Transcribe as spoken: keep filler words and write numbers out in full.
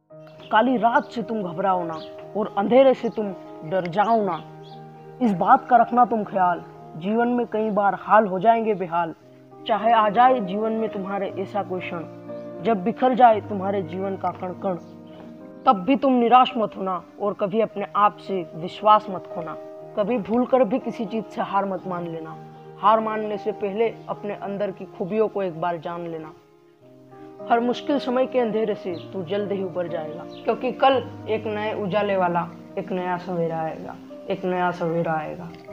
काली रात से तुम घबराओ ना और अंधेरे से तुम डर जाओ ना। इस बात का रखना तुम ख्याल, जीवन में कई बार हाल हो जाएंगे बेहाल। चाहे आ जाए जीवन में तुम्हारे ऐसा कोई क्षण, जब बिखर जाए तुम्हारे जीवन का कण कण, तब भी तुम निराश मत होना और कभी अपने आप से विश्वास मत खोना। कभी भूल कर भी किसी चीज से हार मत मान लेना। हार मानने से पहले अपने अंदर की खूबियों को एक बार जान लेना। हर मुश्किल समय के अंधेरे से तू जल्द ही उबर जाएगा, क्योंकि कल एक नए उजाले वाला एक नया सवेरा आएगा, एक नया सवेरा आएगा।